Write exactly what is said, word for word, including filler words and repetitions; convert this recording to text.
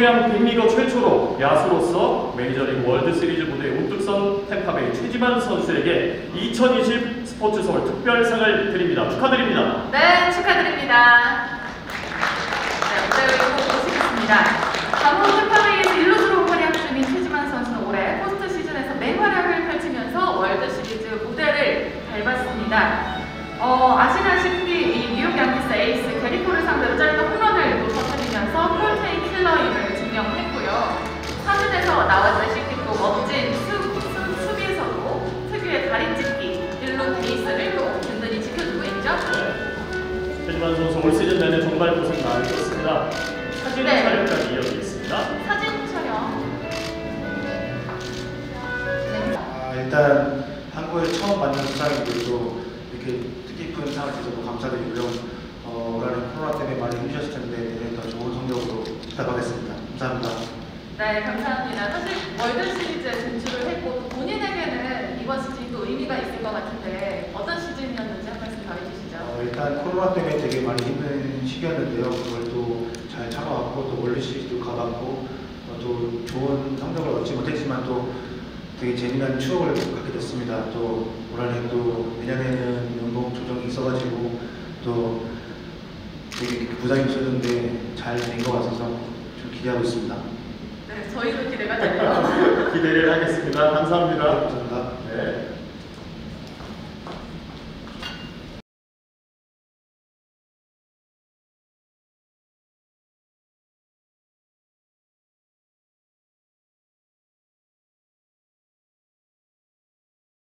코리안 빅리거 최초로 야수로서 메이저리그 월드시리즈 무대에 우뚝 선 템파베이 최지만 선수에게 이천이십 스포츠 서울 특별상을 드립니다. 축하드립니다. 네, 축하드립니다. 네, 무대 위로 모시겠습니다. 다음 템파베이에서 일루수로 활약 중인 최지만 선수는 올해 포스트 시즌에서 맹활약을 펼치면서 월드시리즈 무대를 밟았습니다. 어, 아시다시피 이 뉴욕 양키스 에이스 게리코를 상대로 짧은 홈런을 터뜨리면서 폴테인 킬러임을 증명했고요. 사진에서 나왔다시피 또 멋진 수, 수, 수비에서도 특유의 다리 찢기, 일루 베이스를 또 든든히 지켜주고 있죠. 네. 최지만 선수 올 시즌 내내 정말 고생 많으셨습니다. 사진 네. 촬영까지 이어지겠습니다. 사진 촬영. 네. 아, 일단 한국에 처음 만난 수상이고 이렇게 뜻깊은 상을 주셔서 감사드리고요. 어, 올해는 코로나 때문에 많이 힘드셨을 텐데 내년 더 좋은 성적으로 부탁하겠습니다. 감사합니다. 네, 감사합니다. 사실 월드 시리즈에 진출을 했고 본인에게는 이번 시즌이 또 의미가 있을 것 같은데 어떤 시즌이었는지 한 말씀 더 해주시죠. 어, 일단 코로나 때문에 되게 많이 힘든 시기였는데요. 그걸 또 잘 참아왔고 또 월드 시리즈도 가봤고 어, 또 좋은 성적을 얻지 못했지만 또 되게 재미난 추억을 갖게 됐습니다. 또 올해는 또 내년에는 연봉 조정이 있어가지고 또 되게 부담이 있었는데 잘 된 것 같아서 좀 기대하고 있습니다. 네, 저희도 기대가 되네요. 기대를 하겠습니다. 감사합니다.